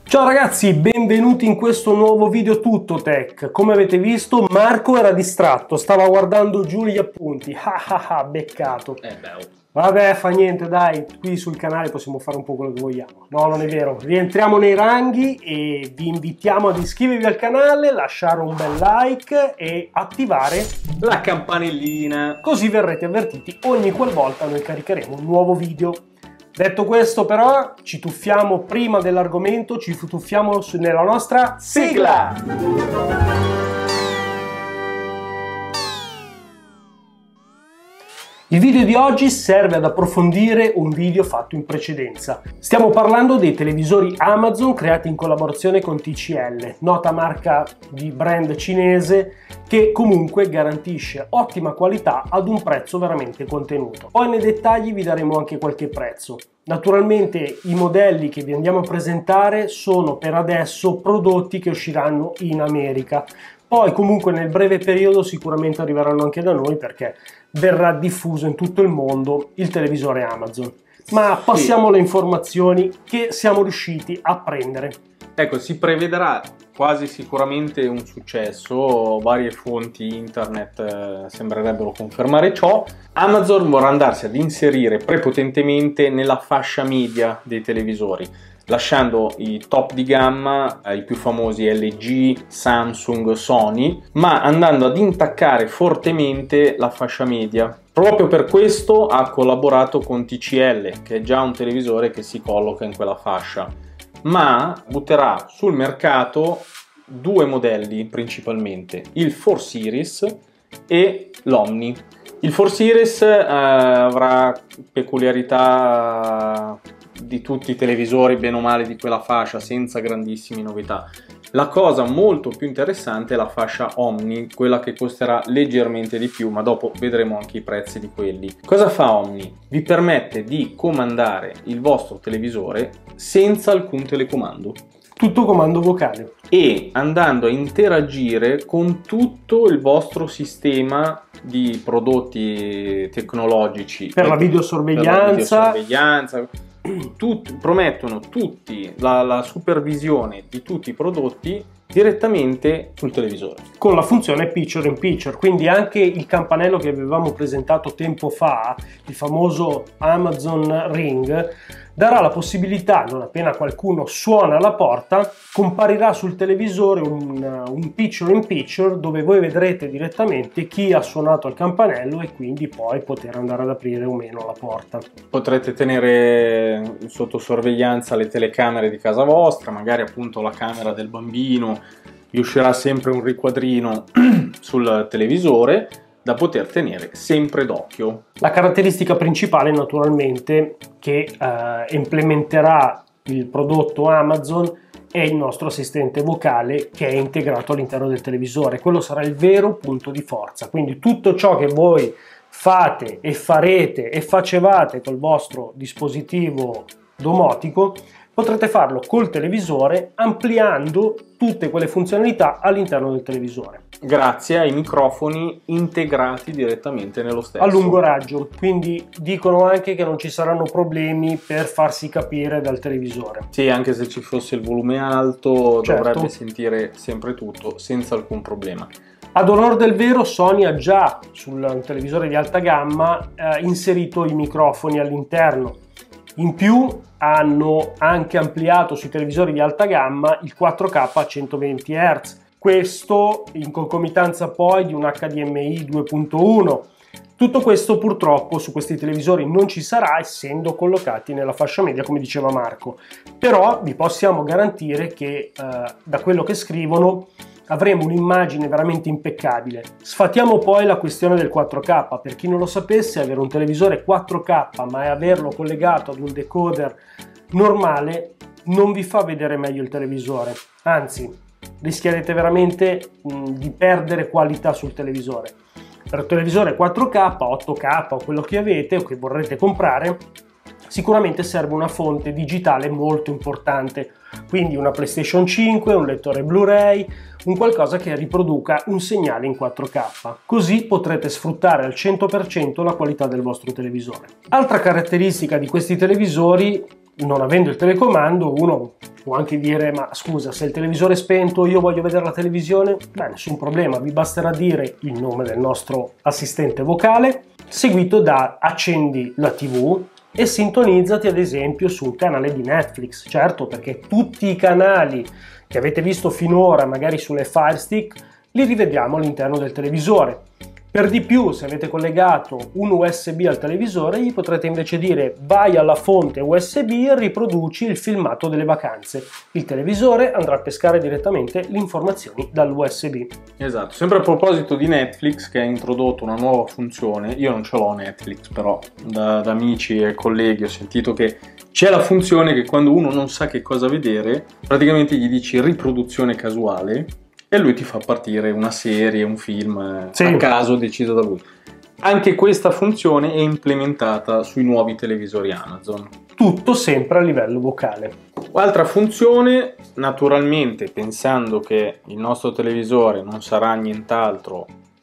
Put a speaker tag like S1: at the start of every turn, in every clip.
S1: Ciao ragazzi, benvenuti in questo nuovo video tutto tech. Come avete visto, Marco era distratto, stava guardando giù gli appunti. Beccato. Vabbè, fa niente, dai, qui sul canale possiamo fare un po' quello che vogliamo. No, non è vero. Rientriamo nei ranghi e vi invitiamo ad iscrivervi al canale, lasciare un bel like e attivare
S2: la campanellina,
S1: così verrete avvertiti ogni qualvolta noi caricheremo un nuovo video. Detto questo però, ci tuffiamo prima dell'argomento, ci tuffiamo nella nostra sigla! Il video di oggi serve ad approfondire un video fatto in precedenza. Stiamo parlando dei televisori Amazon creati in collaborazione con TCL, nota marca di brand cinese che comunque garantisce ottima qualità ad un prezzo veramente contenuto. Poi nei dettagli vi daremo anche qualche prezzo. Naturalmente i modelli che vi andiamo a presentare sono per adesso prodotti che usciranno in America. Poi comunque nel breve periodo sicuramente arriveranno anche da noi perché verrà diffuso in tutto il mondo il televisore Amazon. Ma passiamo alle informazioni che siamo riusciti a prendere.
S2: Ecco, si prevedrà quasi sicuramente un successo, varie fonti internet sembrerebbero confermare ciò. Amazon vorrà andarsi ad inserire prepotentemente nella fascia media dei televisori, lasciando i top di gamma, i più famosi LG, Samsung, Sony, ma andando ad intaccare fortemente la fascia media. Proprio per questo ha collaborato con TCL, che è già un televisore che si colloca in quella fascia, ma butterà sul mercato due modelli principalmente, il 4 Series e l'Omni. Il 4 Series avrà peculiarità di tutti i televisori bene o male di quella fascia, senza grandissime novità. La cosa molto più interessante è la fascia Omni, quella che costerà leggermente di più, ma dopo vedremo anche i prezzi di quelli. Cosa fa Omni? Vi permette di comandare il vostro televisore senza alcun telecomando.
S1: Tutto comando vocale.
S2: E andando a interagire con tutto il vostro sistema di prodotti tecnologici.
S1: Per la videosorveglianza.
S2: Promettono tutti la supervisione di tutti i prodotti direttamente sul televisore
S1: con la funzione picture in picture, quindi anche il campanello che avevamo presentato tempo fa, il famoso Amazon Ring, darà la possibilità, non appena qualcuno suona alla porta, comparirà sul televisore un picture in picture dove voi vedrete direttamente chi ha suonato al campanello e quindi poi poter andare ad aprire o meno la porta.
S2: Potrete tenere sotto sorveglianza le telecamere di casa vostra, magari appunto la camera del bambino, vi uscirà sempre un riquadrino sul televisore da poter tenere sempre d'occhio.
S1: La caratteristica principale naturalmente che implementerà il prodotto Amazon è il nostro assistente vocale che è integrato all'interno del televisore. Quello sarà il vero punto di forza, quindi tutto ciò che voi fate e farete e facevate col vostro dispositivo domotico potrete farlo col televisore ampliando tutte quelle funzionalità all'interno del televisore.
S2: Grazie ai microfoni integrati direttamente nello stesso.
S1: A lungo raggio, quindi dicono anche che non ci saranno problemi per farsi capire dal televisore.
S2: Sì, anche se ci fosse il volume alto,
S1: certo,
S2: dovrebbe sentire sempre tutto senza alcun problema.
S1: Ad onor del vero, Sony ha già sul televisore di alta gamma inserito i microfoni all'interno. In più hanno anche ampliato sui televisori di alta gamma il 4K a 120 Hz, questo in concomitanza poi di un HDMI 2.1. Tutto questo purtroppo su questi televisori non ci sarà, essendo collocati nella fascia media come diceva Marco, però vi possiamo garantire che da quello che scrivono avremo un'immagine veramente impeccabile. Sfatiamo poi la questione del 4K. Per chi non lo sapesse, avere un televisore 4K ma averlo collegato ad un decoder normale non vi fa vedere meglio il televisore, anzi rischierete veramente di perdere qualità sul televisore. Per un televisore 4K, 8K o quello che avete o che vorrete comprare, sicuramente serve una fonte digitale molto importante, quindi una PlayStation 5, un lettore Blu-ray, un qualcosa che riproduca un segnale in 4K, così potrete sfruttare al 100% la qualità del vostro televisore. Altra caratteristica di questi televisori, non avendo il telecomando, uno può anche dire: ma scusa, se il televisore è spento io voglio vedere la televisione, beh, nessun problema, vi basterà dire il nome del nostro assistente vocale, seguito da accendi la TV e sintonizzati ad esempio sul canale di Netflix. Certo, perché tutti i canali che avete visto finora, magari sulle Fire Stick, li rivediamo all'interno del televisore. Per di più, se avete collegato un USB al televisore, gli potrete invece dire: vai alla fonte USB e riproduci il filmato delle vacanze. Il televisore andrà a pescare direttamente le informazioni dall'USB.
S2: Esatto, sempre a proposito di Netflix, che ha introdotto una nuova funzione. Io non ce l'ho Netflix, però da amici e colleghi ho sentito che c'è la funzione che quando uno non sa che cosa vedere, praticamente gli dici riproduzione casuale e lui ti fa partire una serie, un film a caso deciso da lui. Anche questa funzione è implementata sui nuovi televisori Amazon.
S1: Tutto sempre a livello vocale.
S2: Altra funzione, naturalmente pensando che il nostro televisore non sarà nient'altro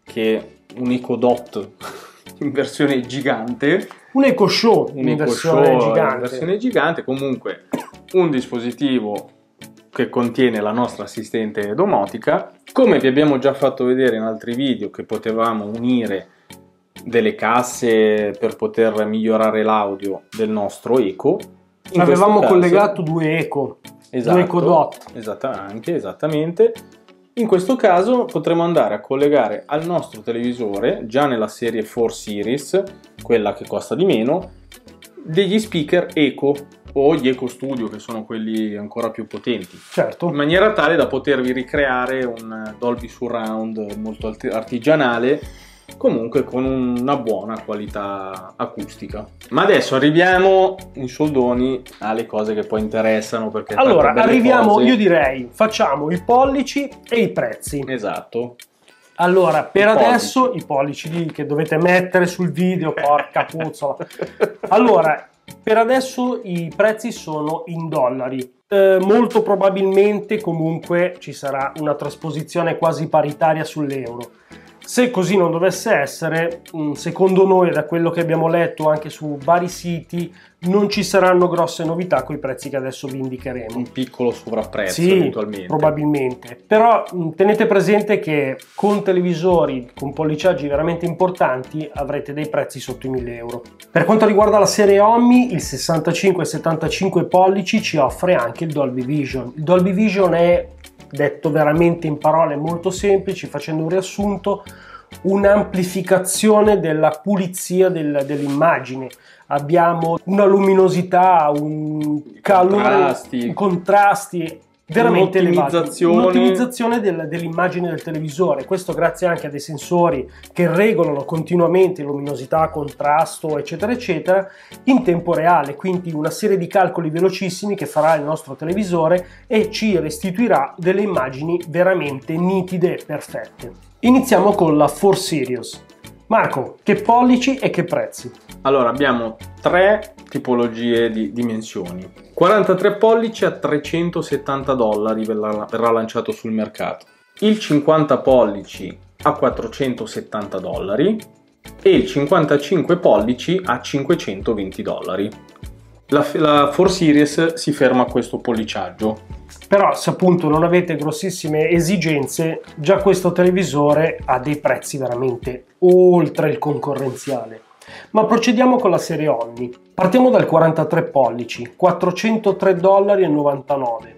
S2: che un Echo Dot in versione gigante.
S1: Un Echo Show in versione
S2: gigante. Comunque un dispositivo che contiene la nostra assistente domotica, come vi abbiamo già fatto vedere in altri video, che potevamo unire delle casse per poter migliorare l'audio del nostro Echo.
S1: Avevamo collegato due Echo,
S2: esatto,
S1: due Echo Dot.
S2: Esattamente. In questo caso potremo andare a collegare al nostro televisore, già nella serie 4 Series, quella che costa di meno, degli speaker Echo o gli Echo Studio, che sono quelli ancora più potenti,
S1: certo,
S2: in maniera tale da potervi ricreare un Dolby Surround molto artigianale, comunque con una buona qualità acustica. Ma adesso arriviamo in soldoni alle cose che poi interessano, perché
S1: allora arriviamo cose... io direi facciamo i pollici e i prezzi.
S2: Esatto.
S1: Allora, per adesso i pollici che dovete mettere sul video, porca puzzola. Allora, per adesso i prezzi sono in dollari. Molto probabilmente comunque ci sarà una trasposizione quasi paritaria sull'euro. Se così non dovesse essere, secondo noi, da quello che abbiamo letto anche su vari siti, non ci saranno grosse novità con i prezzi che adesso vi indicheremo.
S2: Un piccolo sovrapprezzo,
S1: sì,
S2: eventualmente.
S1: Probabilmente. Però tenete presente che con televisori, con polliciaggi veramente importanti, avrete dei prezzi sotto i 1.000 euro. Per quanto riguarda la serie Omni, il 65-75 pollici ci offre anche il Dolby Vision. Il Dolby Vision è, detto veramente in parole molto semplici, facendo un riassunto, un'amplificazione della pulizia dell'immagine. Abbiamo una luminosità, un calore, contrasti veramente elevati, un'ottimizzazione dell'immagine del televisore. Questo grazie anche a dei sensori che regolano continuamente luminosità, contrasto, eccetera eccetera, in tempo reale, quindi una serie di calcoli velocissimi che farà il nostro televisore e ci restituirà delle immagini veramente nitide e perfette. Iniziamo con la 4 Series. Marco, che pollici e che prezzi?
S2: Allora, abbiamo tre tipologie di dimensioni. 43 pollici a $370 verrà lanciato sul mercato. Il 50 pollici a $470 e il 55 pollici a $520. La 4 Series si ferma a questo polliciaggio.
S1: Però se appunto non avete grossissime esigenze, già questo televisore ha dei prezzi veramente oltre il concorrenziale. Ma procediamo con la serie Omni. Partiamo dal 43 pollici, $403,99.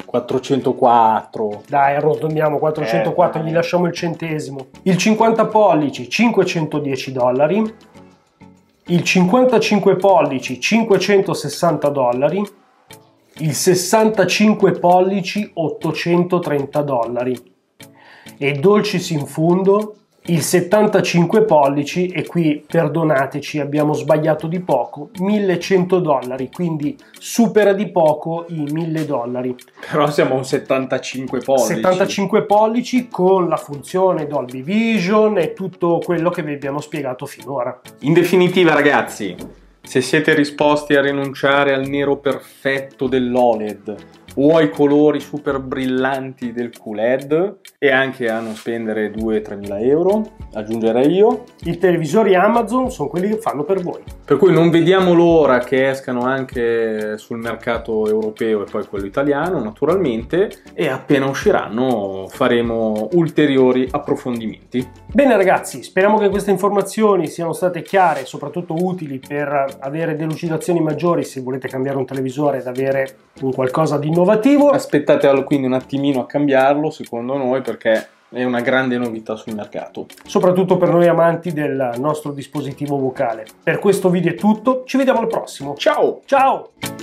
S2: 404.
S1: Dai, arrotondiamo, 404, gli lasciamo il centesimo. Il 50 pollici, $510. Il 55 pollici, $560. Il 65 pollici, $830. E dolcis in fundo, il 75 pollici, e qui perdonateci, abbiamo sbagliato di poco, $1.100, quindi supera di poco i $1.000.
S2: Però siamo a un 75 pollici.
S1: 75 pollici con la funzione Dolby Vision e tutto quello che vi abbiamo spiegato finora.
S2: In definitiva, ragazzi, se siete disposti a rinunciare al nero perfetto dell'OLED o ai colori super brillanti del QLED e anche a non spendere 2-3 mila euro, aggiungerei io.
S1: I televisori Amazon sono quelli che fanno per voi.
S2: Per cui non vediamo l'ora che escano anche sul mercato europeo e poi quello italiano, naturalmente, e appena usciranno faremo ulteriori approfondimenti.
S1: Bene ragazzi, speriamo che queste informazioni siano state chiare e soprattutto utili per avere delucidazioni maggiori se volete cambiare un televisore ed avere un qualcosa di innovativo.
S2: Aspettate quindi un attimino a cambiarlo, secondo noi, perché è una grande novità sul mercato.
S1: Soprattutto per noi amanti del nostro dispositivo vocale. Per questo video è tutto, ci vediamo al prossimo.
S2: Ciao!
S1: Ciao!